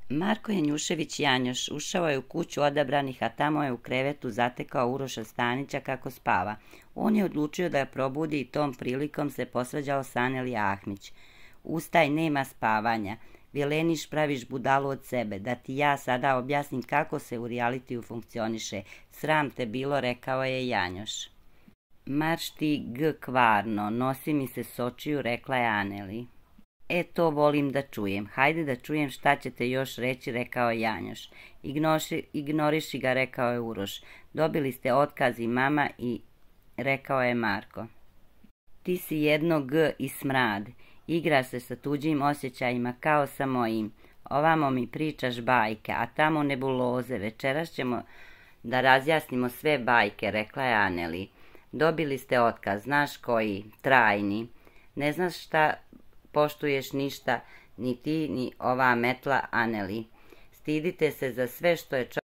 Marko Janjušević Janjoš ušao je u kuću odabranih, a tamo je u krevetu zatekao Uroša Stanića kako spava. On je odlučio da ga probudi i tom prilikom se posvađao s Aneli Ahmić. Ustaj, nema spavanja. Vileniš, praviš budalu od sebe. Da ti ja sada objasnim kako se u realitiju funkcioniše. Sram te bilo, rekao je Janjoš. Marš ti g kvarno, nosi mi se s očiju, rekla je Aneli. To volim da čujem. Hajde da čujem šta ćete još reći, rekao je Janjoš. Ignoriši ga, rekao je Uroš. Dobili ste otkaz i mama i rekao je Marko. Ti si jedno g i smrad. Igraš se sa tuđim osjećajima kao sa mojim. Ovamo mi pričaš bajke, a tamo nebuloze. Večeras ćemo da razjasnimo sve bajke, rekla je Aneli. Dobili ste otkaz, znaš koji, trajni. Ne znaš šta poštuješ ništa, ni ti, ni ova metla, Aneli. Stidite se za sve što je